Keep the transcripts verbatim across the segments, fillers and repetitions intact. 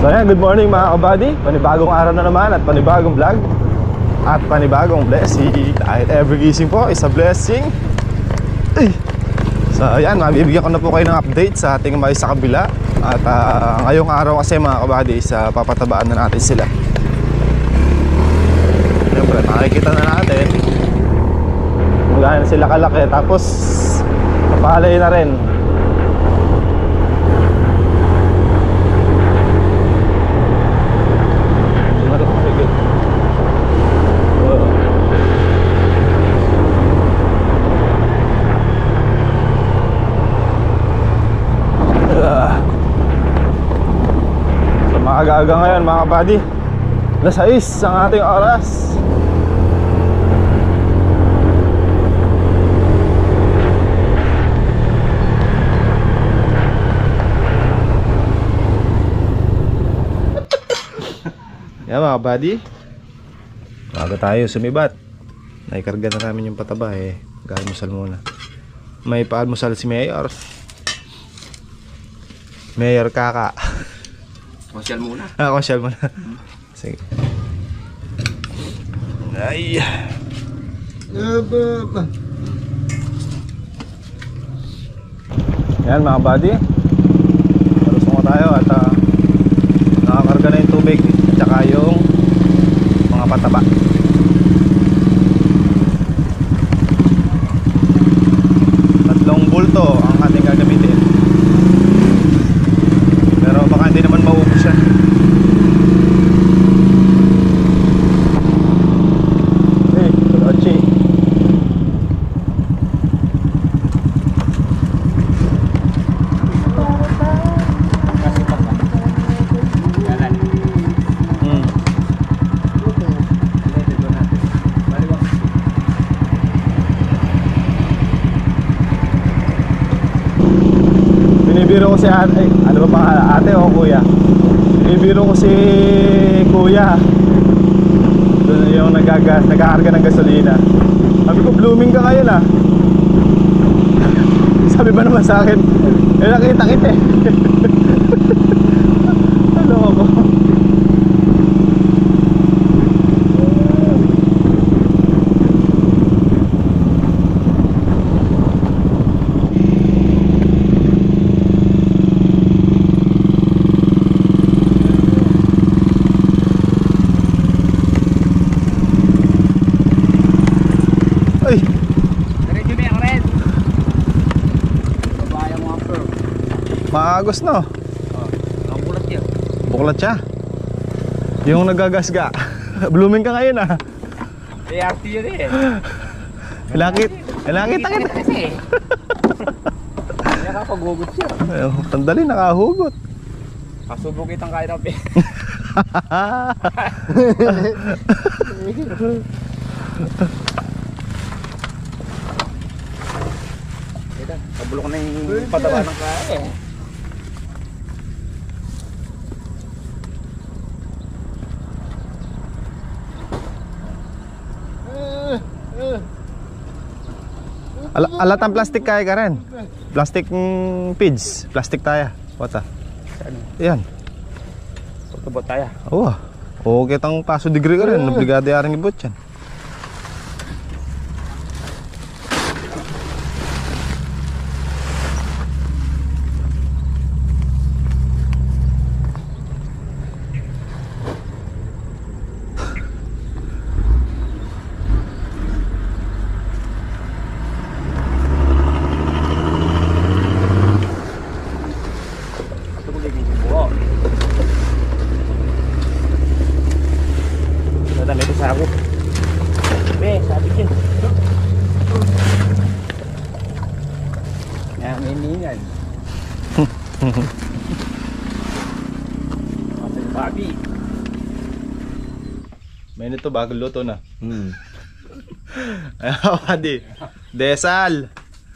So yan, good morning mga kabady. Panibagong araw na naman at panibagong vlog at panibagong blessing. Dahil every gising po is a blessing. Ay. So yan, mabibigyan ko na po kayo ng update sa ating may sa kabila. At uh, ngayong araw kasi mga kabady is uh, papatabaan na natin sila. Siyempre, makikita na natin kung gaano sila kalaki. Tapos kapalay na rin. Aga-aga ngayon mga kabady, alas sais ang ating oras. Yan mga kabady, aga tayo sumibat. Naikarga na namin yung pataba eh. Mag-almusal muna. May paalmusal si Mayor Mayor Kaka. Konsyal muna. Ah, konsyal muna. Sige. Ay. Yan mga buddy. Palusong ko tayo at uh, nakakarga na yung tubig at saka yung mga pataba. Tatlong bulto ang ating gagamitin. Pero baka hindi naman maubos yan. Hey, Kolochi. Hmm. Binibiro ko si ate. Ano ba pangalan? Ate o kuya? Binibiro ko si kuya. Doon yung nagagas, nag-aarga ng gasolina. Sabi ko, blooming ka ngayon ah. Sabi ba naman sa akin, eh nakita kita eh. Ano ako? Ay! Diretso ba yung red? Babaya mo ang pro. Maagos no? Oh, ang bulat yan. Buklat siya. Yung nagagasga. Blooming ka ngayon ah. A R T yun eh. Lakit. Lakita kita. Kasi nakapaghugot siya. Tandali, nakahugot. Kasubok kitang kaya na pe. Kabulok na yung pataba ng kaya eh. Al alat ang plastic kaya ka rin. Plastic mm, pids. Plastic taya. Wata. Yan. Pagkabot tayo. Oo. Oo, kitang paso degree ka rin. Obligado yaring ibot yan. Ako. Be, sabi ko. Nga, may ningan. Masay papi. May nito bagong luto na. Hmm. Ayaw, padi. Desal.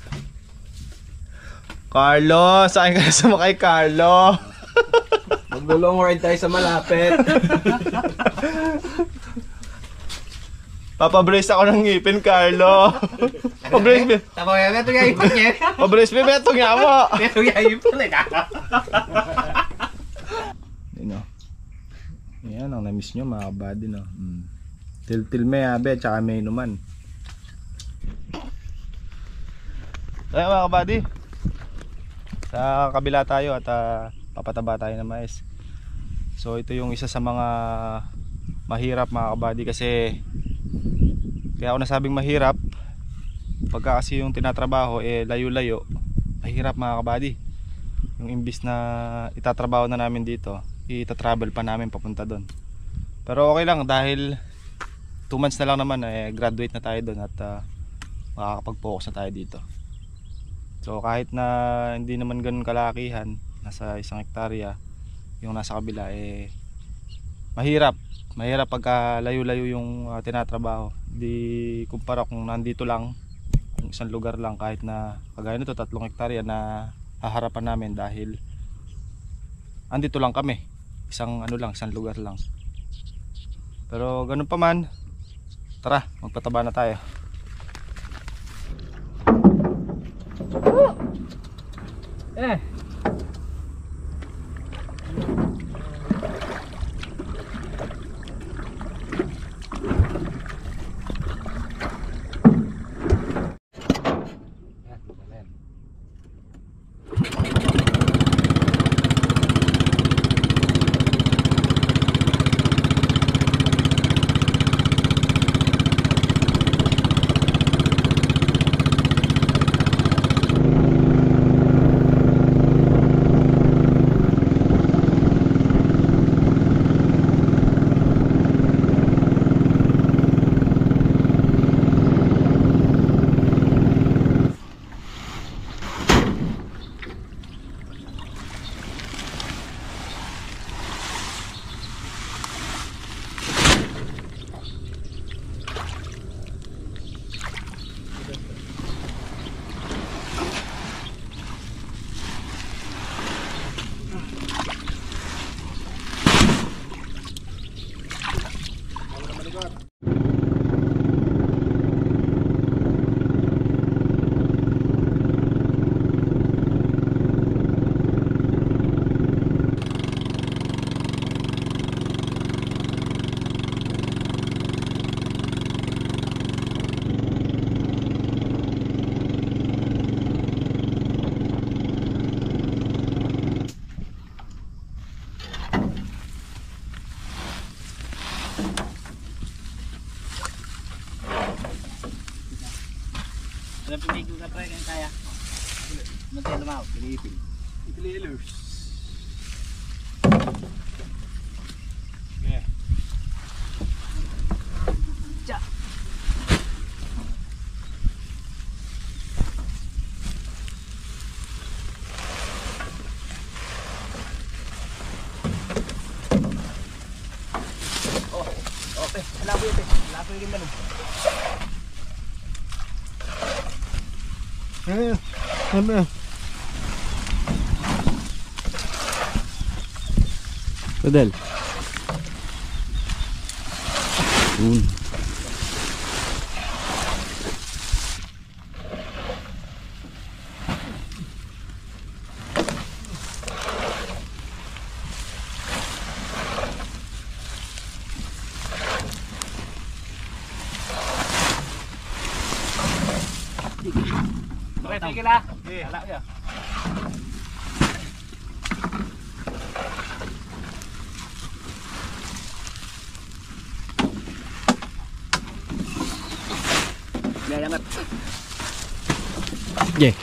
Carlo, saan ka na sumakay, Carlo? Maglulong ride tayo sa malapit. Papabrace ako ng ngipin, Carlo. Pabrace me. Tama yan, ito yung ipon niya. Pabrace me, beto nga mo. Ito yung ipon eh. You know. Yan ang na-miss nyo mga kabady, no? Hmm. Til-til may abe at saka may inuman. Ayan mga kabady, sa kabila tayo at uh, papataba tayo ng mais. So ito yung isa sa mga mahirap mga kabady, kasi kaya ako nasabing mahirap pagka kasi yung tinatrabaho eh layo-layo, mahirap mga kabady. Yung imbis na itatrabaho na namin dito, itatravel pa namin papunta doon. Pero okay lang dahil two months na lang naman eh graduate na tayo doon at uh, makakapag-focus na tayo dito. So kahit na hindi naman ganun kalakihan, nasa isang hektarya yung nasa kabila, eh mahirap mahirap pagka layo-layo yung uh, tinatrabaho. Di kumpara kung nandito lang, kung isang lugar lang, kahit na kagaya nito tatlong hektarya na haharapan namin dahil andito lang kami, isang ano lang, isang lugar lang. Pero ganun pa man, tara magpataba na tayo. Eh. Alam pumigil ka pre, kaya kaya. Matay lumaw, pilipil. Pililers. Yeah. Cha. Oh, okay. Labo yun, labo yun man. Eh, ano? Padel. Hmm. Okay, tigil ah. Okay, hala ya. May angat. Yeah.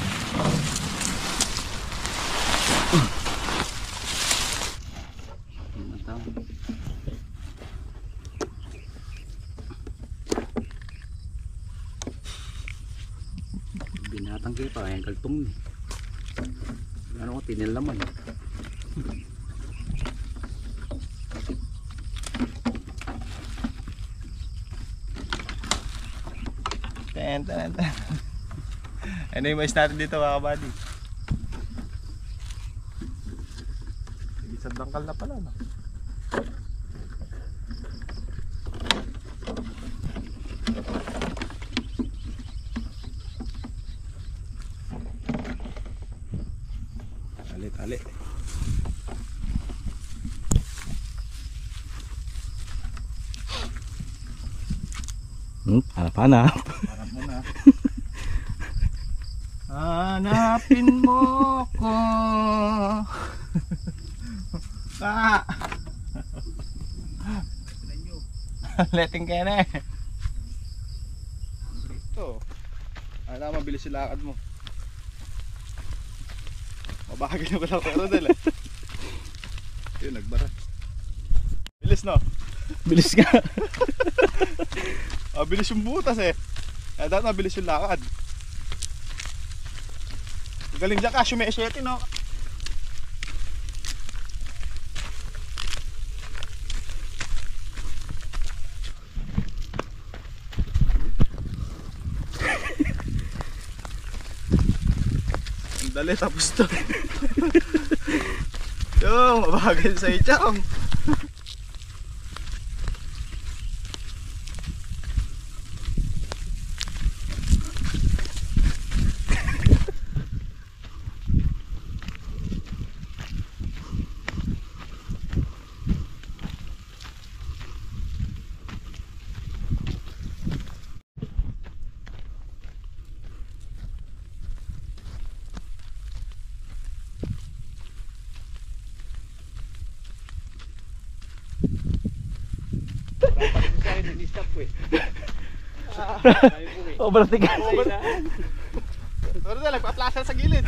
Binatang kayo pa, yung kaltong ni. Ano ko, tinilaman. Ten, ten, ten. Ano yung mais natin dito mga kabady? Isang dangkal na pala, no? Tali, tali. Hmm, hanap-hanap. Harap mo na. Hanapin mo ko. Ah. Letting ka na eh. Ito. Alam, mabilis yung lakad mo. Mabagay na pala pero dala. Yun, nagbara. Bilis no? Bilis ka. Mabilis yung butas eh. Kaya dapat mabilis yung lakad. Galing dyan ka, sumesete no? Dali, tapos to. Yung, mabagal sa itcham. Oh, berarti ka. Pero na, nagpa-plaza sa gilid.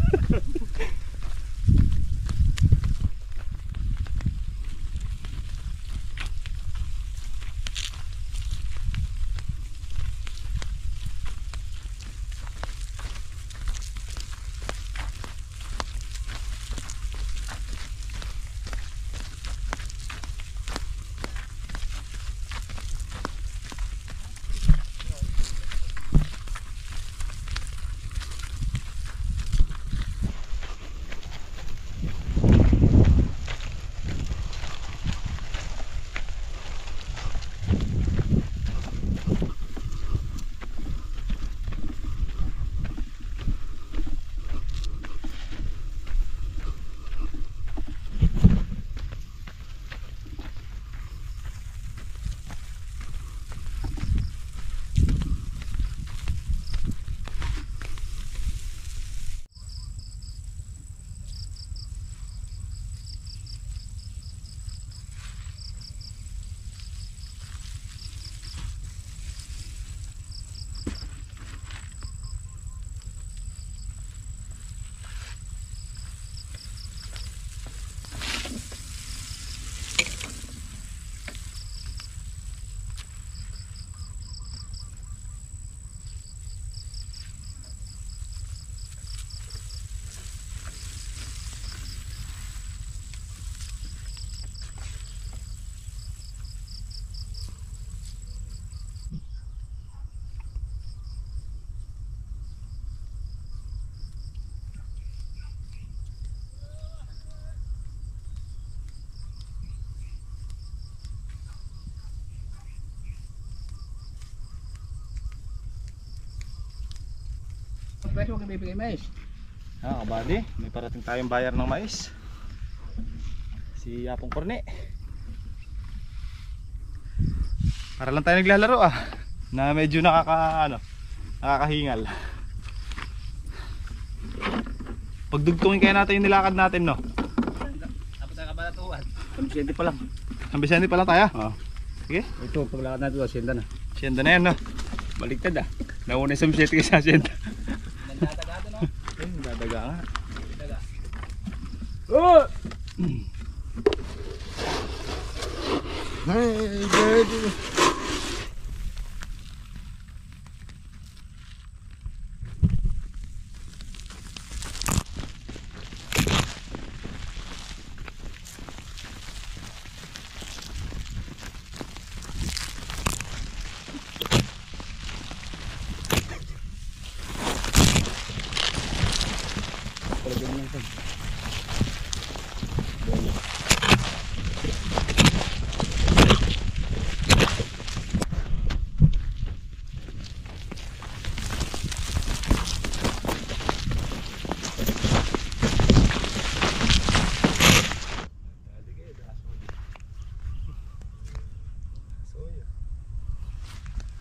Presyo huwag ibibigay mais. Ah, kabady, may parating tayong bayar ng mais. Si Apong Korne. Para lang tayo naglalaro ah. Na medyo nakaka ano, nakakahingal. Pagdugtungin kaya natin yung nilakad natin no. Tapos ang kabalatuan. Samsiyente pa lang. Ang Vicente pa lang tayo. Oo. Sige. Ito paglakad natin samsiyente na. Siyenda na yan no. Baliktad ah. Nauna yung samsiyente kaysa samsiyente. Nagdadaga no? Ayun, nagdadaga nga. Daga. Oh! Hey, baby.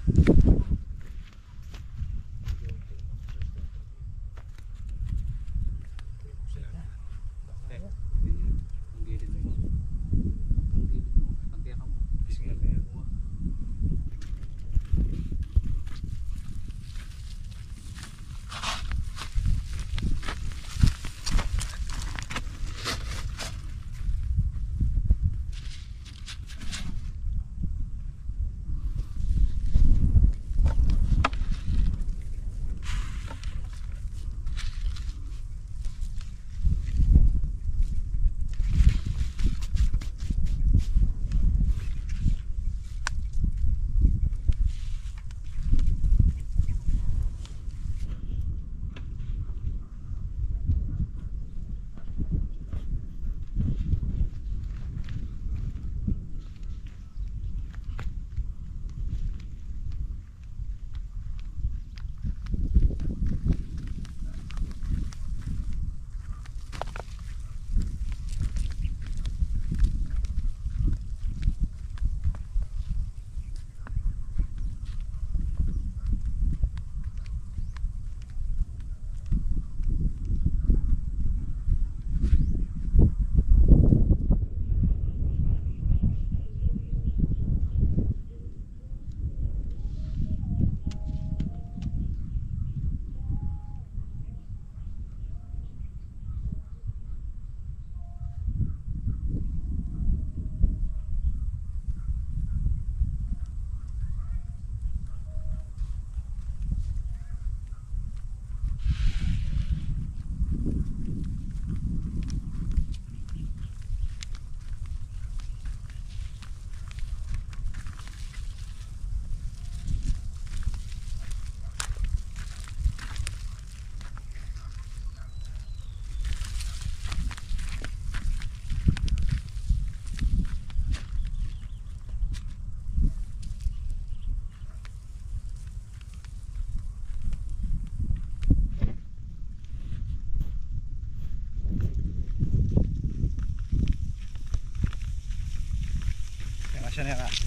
Siya na ka.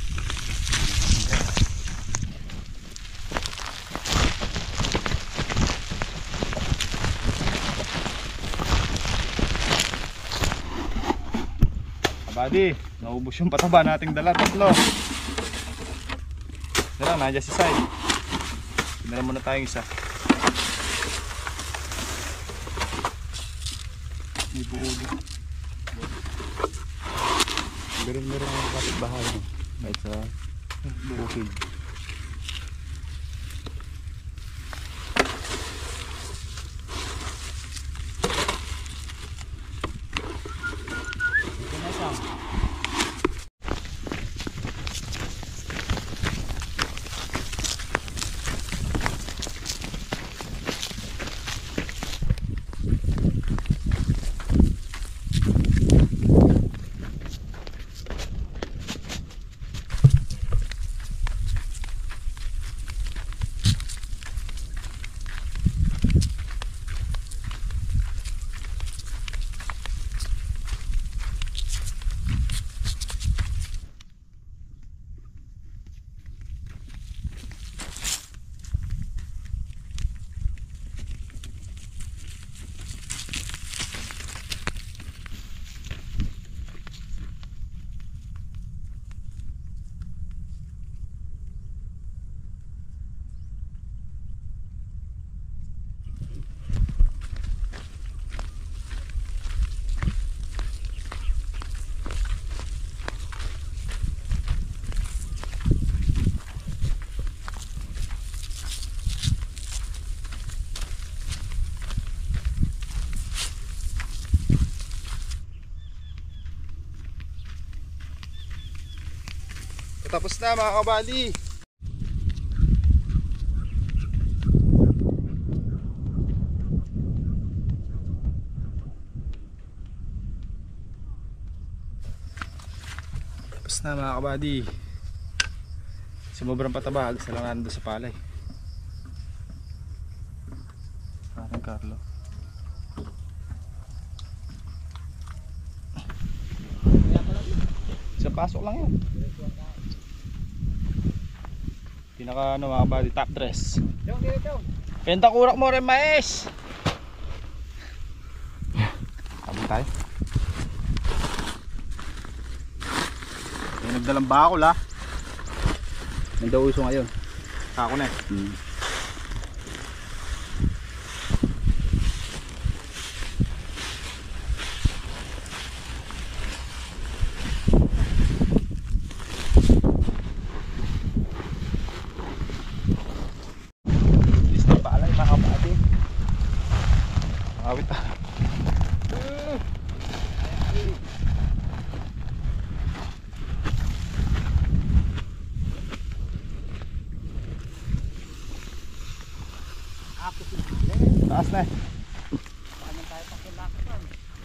Kabady, naubos yung pataba nating dala, tatlo. Dala, nandiyan si Sai. Pinala muna tayong isa. May buog. Meron-meron ang kapitbahay kahit sa bukid. Ito na siya. Tapos na mga kabali. Tapos na mga kabali. Sumubrang pataba, alis na lang natin doon sa palay. Parang Carlo. Sa pasok lang yun. Pinaka ano mga kabady, top dress. Jong, dito, Jong. Penta kurak mo rin mais. Sabon tayo. May nagdalang bakol ha. Nandaw uso ngayon. Ako na eh. Hmm. Lista pa alay mga kabady. Awit ah. Taas na eh. Paano tayo pakilakpan?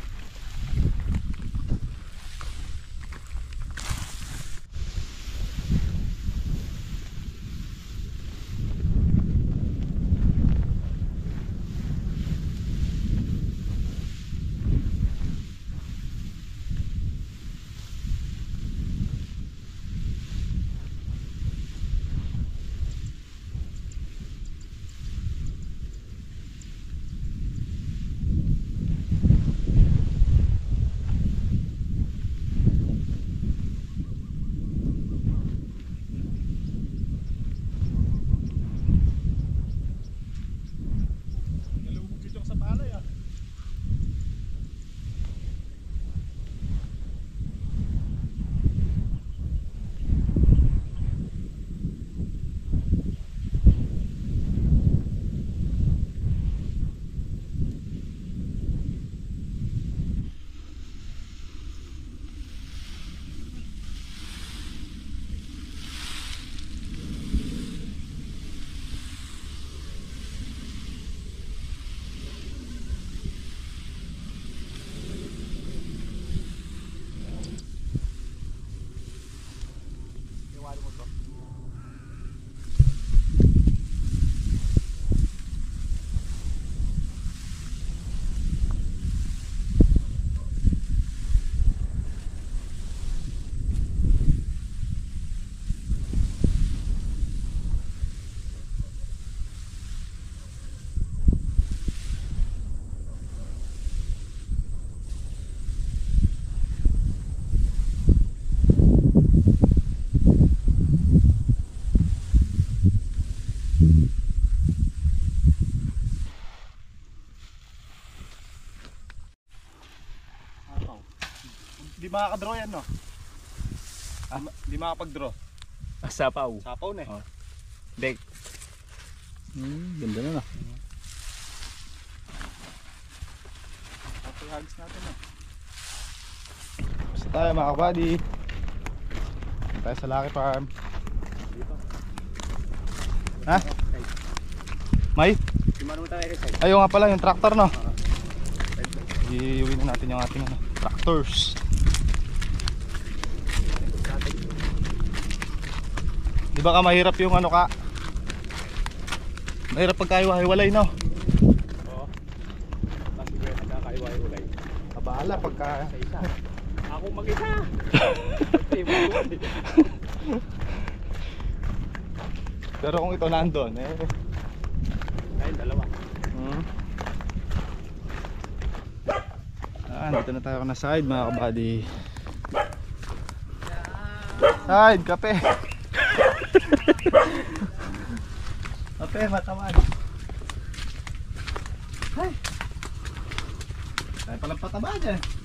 Di makakadraw yan no? Ah, di makapag-draw. Ah, sapaw. Sapaw na eh. Oh. Dek. Hmm, ganda na na. Ito hagis natin eh. Basta tayo mga kabady. Basta tayo sa Lucky Farm. Dito. Ha? May? Gimana mo tayo exercise? Ayaw nga pala yung tractor no? Iuwi na natin yung ating ano, tractors. Di ba ka mahirap yung ano ka? Mahirap pagkaiwa-hiwalay no? Oo. Tapos bigay nagkakaiwa-iwalay. Kabala pagka... Isa. Ako mag-isa. Pero kung ito nandun eh... Ayun, dalawa. Hmm. Ah, dito na tayo na side mga kabady. Side, kape. Kape, matamad. Ay. Tayo palang pataba dyan.